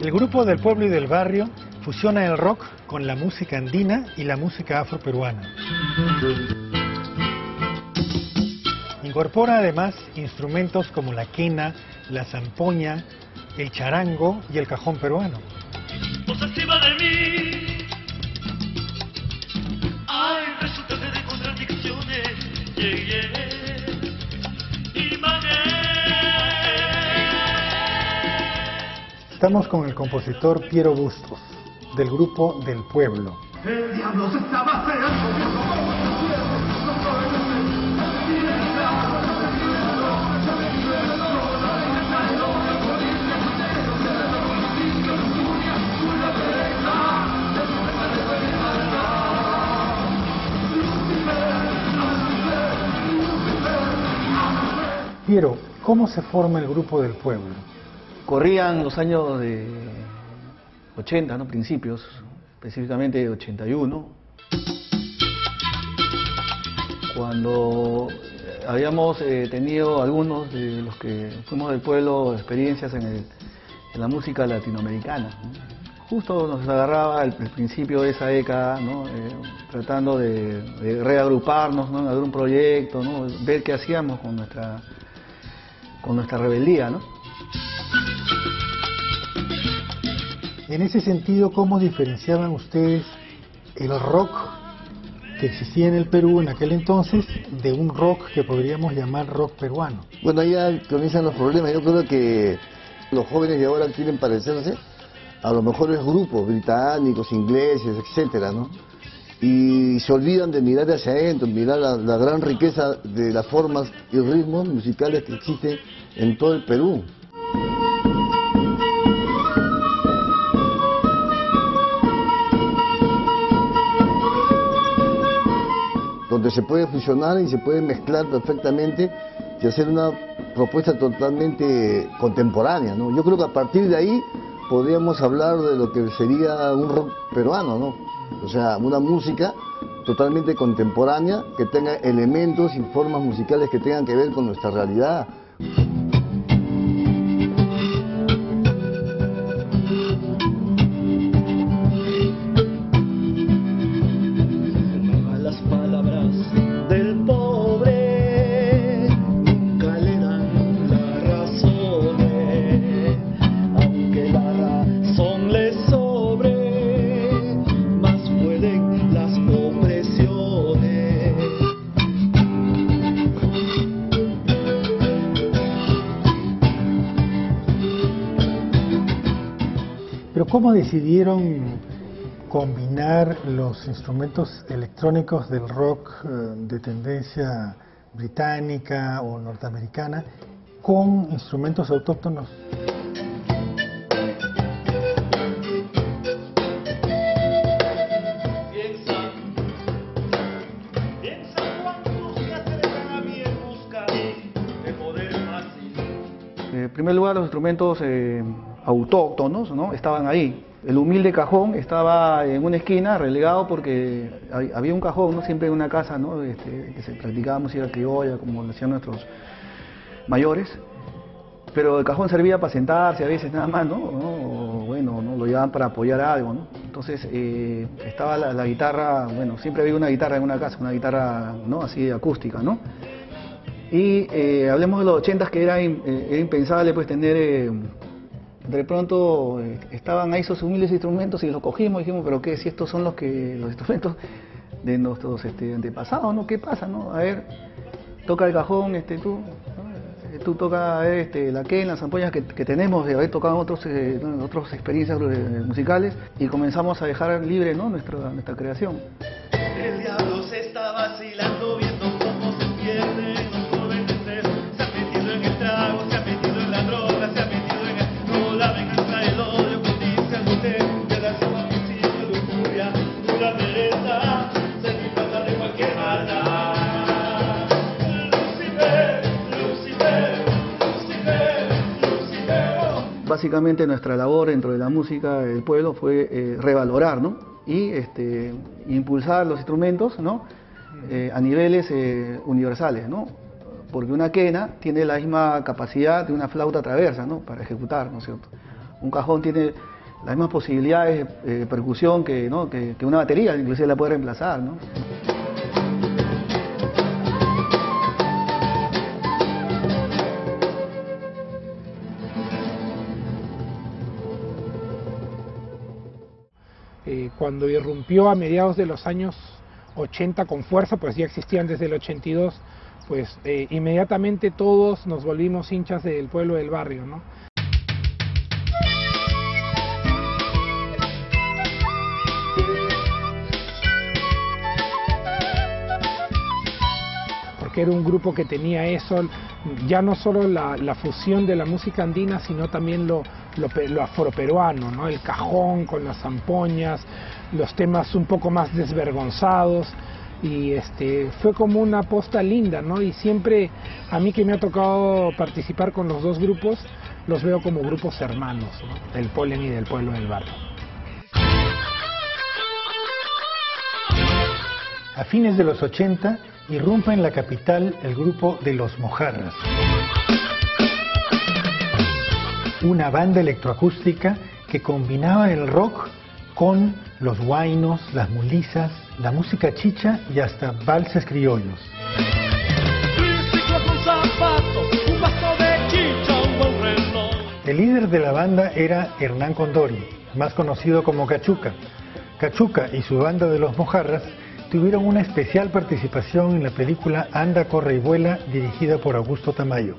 El grupo del pueblo y del barrio fusiona el rock con la música andina y la música afroperuana. Incorpora además instrumentos como la quena, la zampoña, el charango y el cajón peruano. Posesiva de mí, hay resultados de contradicciones, Estamos con el compositor Piero Bustos, del grupo del pueblo. El diablo se estaba Piero, ¿cómo se forma el grupo del pueblo? Corrían los años de 80, ¿no? Principios, específicamente 81, cuando habíamos tenido algunos de los que fuimos del pueblo experiencias en la música latinoamericana, ¿no? Justo nos agarraba el principio de esa década, ¿no? Tratando de reagruparnos, ¿no? En algún proyecto, ¿no? Ver qué hacíamos con nuestra rebeldía, ¿no? En ese sentido, ¿cómo diferenciaban ustedes el rock que existía en el Perú en aquel entonces de un rock que podríamos llamar rock peruano? Bueno, ahí ya comienzan los problemas. Yo creo que los jóvenes de ahora quieren parecerse a los mejores grupos británicos, ingleses, etcétera, ¿no? Y se olvidan de mirar hacia adentro, mirar la gran riqueza de las formas y ritmos musicales que existen en todo el Perú. Donde se puede fusionar y se puede mezclar perfectamente y hacer una propuesta totalmente contemporánea, ¿no? Yo creo que a partir de ahí podríamos hablar de lo que sería un rock peruano, ¿no? O sea, una música totalmente contemporánea que tenga elementos y formas musicales que tengan que ver con nuestra realidad. Pero ¿cómo decidieron combinar los instrumentos electrónicos del rock de tendencia británica o norteamericana con instrumentos autóctonos? En primer lugar, los instrumentos autóctonos, ¿no? Estaban ahí. El humilde cajón estaba en una esquina relegado porque había un cajón, ¿no? Siempre en una casa, ¿no? Que se practicaba música criolla como lo hacían nuestros mayores, pero el cajón servía para sentarse a veces nada más, ¿no? O, bueno, ¿no? Lo llevaban para apoyar algo, ¿no? Entonces estaba la guitarra, bueno, siempre había una guitarra en una casa, una guitarra, ¿no? Así acústica, ¿no? Y hablemos de los 80s, que era impensable pues tener, de pronto estaban ahí esos humildes instrumentos y los cogimos y dijimos, pero qué, si estos son los instrumentos de nuestros antepasados, ¿no? ¿Qué pasa, no? A ver, toca el cajón, tú, ¿no? Tú toca la quena, las ampollas que tenemos de haber tocado otras experiencias musicales, y comenzamos a dejar libre, ¿no? nuestra creación. El diablo se está vacilando viendo cómo se pierden los jóvenes. Se ha metido en el trago, se ha metido en la droga, se ha metido en el... No la venganza, el odio, justicia, usted, de la suma, homicidio, lujuria, pura pereza, se disfraza de cualquier maldad. Lucifer, Lucifer, Lucifer, Lucifer. Básicamente nuestra labor dentro de la música del pueblo fue revalorar, ¿no? Y impulsar los instrumentos, ¿no? A niveles universales, ¿no? Porque una quena tiene la misma capacidad de una flauta traversa, ¿no? Para ejecutar, ¿no es cierto? Un cajón tiene las mismas posibilidades de percusión que, ¿no? que una batería, inclusive la puede reemplazar, ¿no? Cuando irrumpió a mediados de los años 80 con fuerza, pues ya existían desde el 82, pues inmediatamente todos nos volvimos hinchas del pueblo del barrio, ¿no? Porque era un grupo que tenía eso, ya no solo la fusión de la música andina, sino también lo afroperuano, ¿no? El cajón con las zampoñas, los temas un poco más desvergonzados, y fue como una posta linda, ¿no? Y siempre, a mí que me ha tocado participar con los dos grupos, los veo como grupos hermanos, ¿no? Del Polen y del pueblo del barrio. A fines de los 80 irrumpe en la capital el grupo de Los Mojarras, una banda electroacústica que combinaba el rock con los huaynos, las mulizas, la música chicha y hasta valses criollos. El líder de la banda era Hernán Condori, más conocido como Cachuca. Cachuca y su banda de Los Mojarras tuvieron una especial participación en la película Anda, corre y vuela, dirigida por Augusto Tamayo.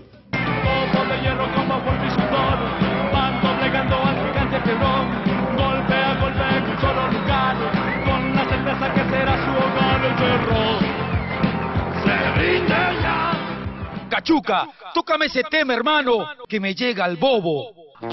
Cachuca, tócame ese tema, hermano, que me llega al bobo.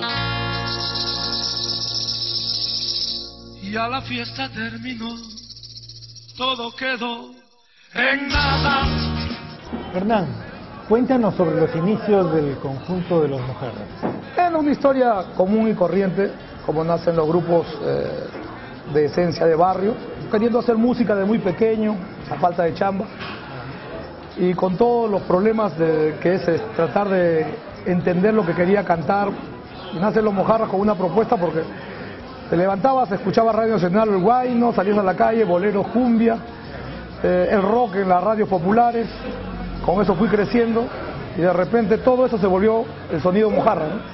Ya la fiesta terminó, todo quedó en nada. Hernán, cuéntanos sobre los inicios del conjunto de Los Mojarras. Es una historia común y corriente, como nacen los grupos de esencia de barrio, queriendo hacer música de muy pequeño, a falta de chamba, y con todos los problemas que es tratar de entender lo que quería cantar. Nacen Los Mojarras con una propuesta porque te levantabas, escuchabas Radio Nacional, el huayno, salías a la calle, boleros, cumbia, el rock en las radios populares. Con eso fui creciendo y de repente todo eso se volvió el sonido mojarra, ¿no?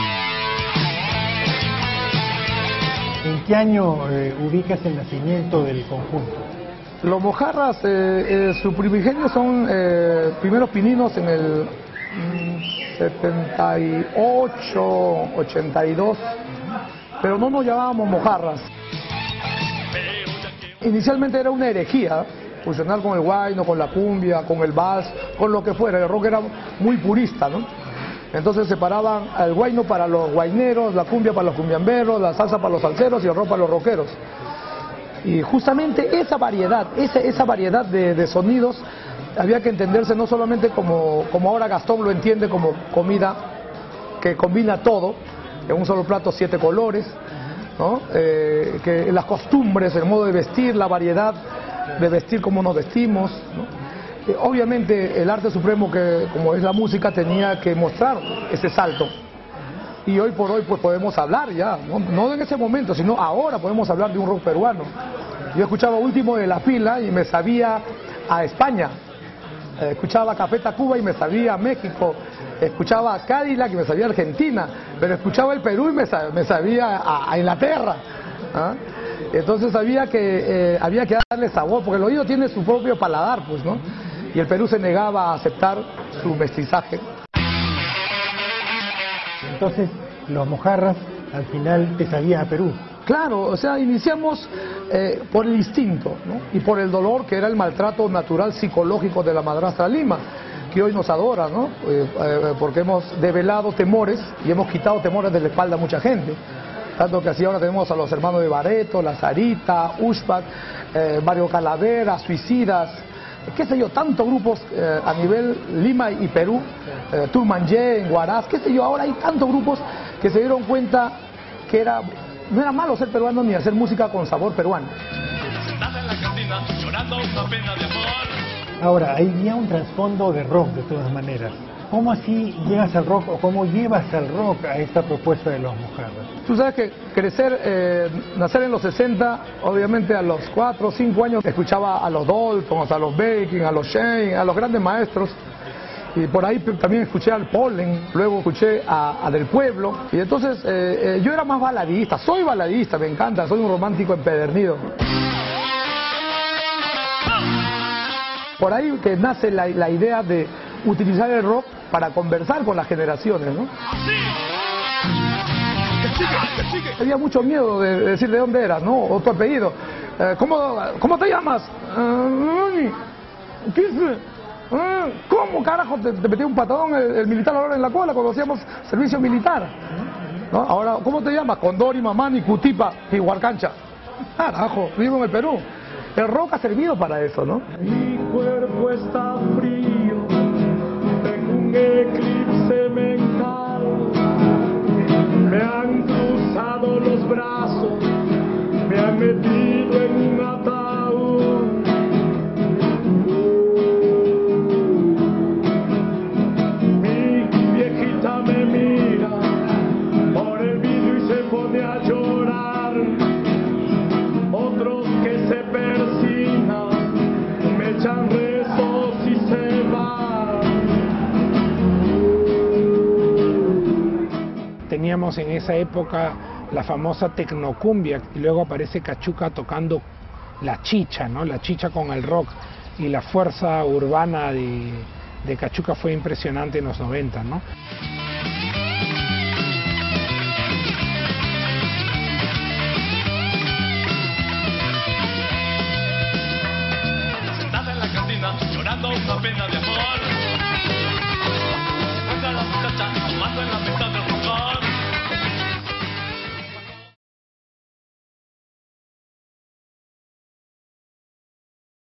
¿En qué año ubicas el nacimiento del conjunto? Los Mojarras, su primigenio son primeros pininos en el 78, 82, pero no nos llamábamos Mojarras. Inicialmente era una herejía fusionar con el huayno, con la cumbia, con el vals, con lo que fuera. El rock era muy purista, ¿no? Entonces separaban al huayno para los huayneros, la cumbia para los cumbiamberos, la salsa para los salseros y el rock para los rockeros. Y justamente esa variedad de sonidos había que entenderse no solamente como ahora Gastón lo entiende, como comida que combina todo, en un solo plato 7 colores, ¿no? Que las costumbres, el modo de vestir, la variedad de vestir, cómo nos vestimos, ¿no? Obviamente el arte supremo, que como es la música, tenía que mostrar ese salto. Y hoy por hoy pues podemos hablar ya, no en ese momento, sino ahora podemos hablar de un rock peruano. Yo escuchaba Último de la Fila y me sabía a España, escuchaba Café Tacuba y me sabía a México, escuchaba a Cadillac y me sabía a Argentina, pero escuchaba el Perú y me sabía a Inglaterra, ¿ah? Entonces había que darle sabor, porque el oído tiene su propio paladar, pues, ¿no? Y el Perú se negaba a aceptar su mestizaje. Entonces, Los Mojarras al final te sabían a Perú. Claro, o sea, iniciamos por el instinto, ¿no? Y por el dolor, que era el maltrato natural psicológico de la madrastra Lima, que hoy nos adora, ¿no? Porque hemos develado temores y hemos quitado temores de la espalda a mucha gente. Tanto que así ahora tenemos a los hermanos de Bareto, La Sarita, Ushpak, Mario Calavera, Suicidas, qué sé yo, tantos grupos a nivel Lima y Perú, Turmanjé, en Huaraz, qué sé yo, ahora hay tantos grupos que se dieron cuenta que no era malo ser peruano ni hacer música con sabor peruano. Ahora, hay ya un trasfondo de rock de todas maneras. ¿Cómo así llegas al rock o cómo llevas al rock a esta propuesta de los Mojarras? Tú sabes que crecer, nacer en los 60, obviamente a los 4 o 5 años escuchaba a los Dolphins, a los Baking, a los Shane, a los grandes maestros. Y por ahí también escuché al Pollen, luego escuché a Del Pueblo. Y entonces yo era más baladista, soy baladista, me encanta, soy un romántico empedernido. Por ahí que nace la idea de utilizar el rock para conversar con las generaciones, ¿no? Tenía mucho miedo de decir de dónde eras, ¿no? O tu apellido. ¿Cómo te llamas? ¿Cómo carajo te metió un patadón el militar ahora en la cola cuando hacíamos servicio militar? ¿No? Ahora, ¿cómo te llamas? Condori, Mamani, Cutipa y Huarcancha. Carajo, vivo en el Perú. El rock ha servido para eso, ¿no? Mi cuerpo está frío, tengo un eclipse mental. Me han cruzado los brazos, me han metido en un ataúd. Mi viejita me mira por el vidrio y se pone a llorar. Otros que se persignan me echan rezos y se van. Teníamos en esa época la famosa tecnocumbia y luego aparece Cachuca tocando la chicha, ¿no? La chicha con el rock, y la fuerza urbana de Cachuca fue impresionante en los 90, ¿no?